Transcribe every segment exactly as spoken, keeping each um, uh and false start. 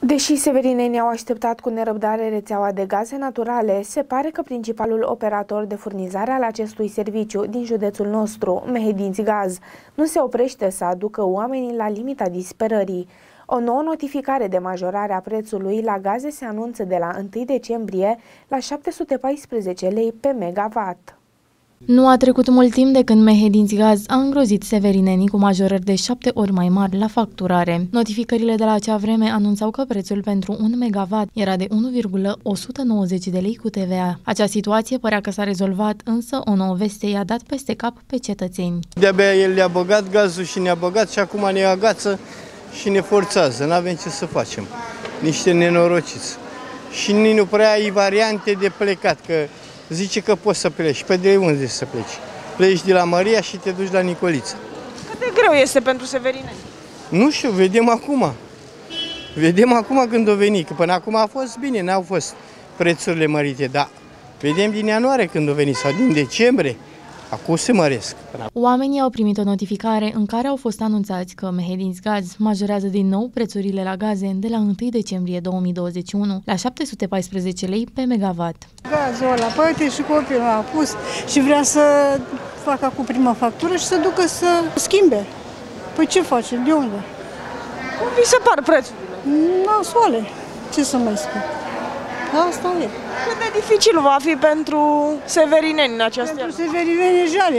Deși severinenii au așteptat cu nerăbdare rețeaua de gaze naturale, se pare că principalul operator de furnizare al acestui serviciu din județul nostru, Mehedinți Gaz, nu se oprește să aducă oamenii la limita disperării. O nouă notificare de majorare a prețului la gaze se anunță de la întâi decembrie la șapte sute paisprezece lei pe megawatt. Nu a trecut mult timp de când Mehedinți Gaz a îngrozit severinenii cu majorări de șapte ori mai mari la facturare. Notificările de la acea vreme anunțau că prețul pentru un megawatt era de unu virgulă o sută nouăzeci de lei cu T V A. Acea situație părea că s-a rezolvat, însă o nouă veste i-a dat peste cap pe cetățeni. De-abia el le-a băgat gazul și ne-a băgat și acum ne agață și ne forțează. N-avem ce să facem. Niște nenorociți. Și nici nu prea ai variante de plecat, că zice că poți să pleci. Pe de unde să pleci? Pleci de la Maria și te duci la Nicolița. Cât de greu este pentru severineni? Nu știu, vedem acum. Vedem acum când o veni, că până acum a fost bine, n-au fost prețurile mărite, dar vedem din ianuarie când o veni sau din decembrie. Acum se măresc. Oamenii au primit o notificare în care au fost anunțați că Mehedinți Gaz majorează din nou prețurile la gaze de la întâi decembrie două mii douăzeci și unu la șapte sute paisprezece lei pe megawatt. Gazul ăla, poate și copilul a pus și vrea să facă cu prima factură și să ducă să schimbe. Păi ce face? De unde? Cum vi se par prețurile? Nasoale. Ce să mai spun? Asta e. Cât de dificil va fi pentru severineni în această Pentru severineni e jale.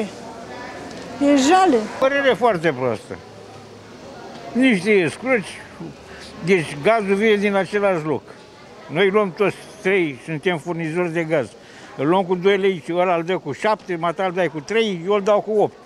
E jale. Părere foarte proastă. Niște scruci, deci gazul vine din același loc. Noi luăm toți trei, suntem furnizori de gaz. Îl luăm cu doi lei și ăla îl dă cu șapte, matal dai cu trei, eu îl dau cu opt.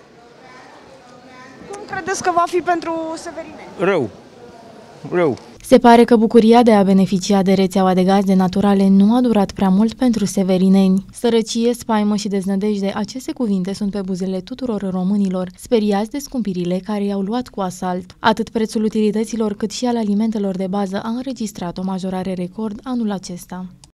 Cum credeți că va fi pentru severineni? Rău. Rău. Se pare că bucuria de a beneficia de rețeaua de gaze naturale nu a durat prea mult pentru severineni. Sărăcie, spaimă și deznădejde, aceste cuvinte sunt pe buzele tuturor românilor, speriați de scumpirile care i-au luat cu asalt. Atât prețul utilităților cât și al alimentelor de bază a înregistrat o majorare record anul acesta.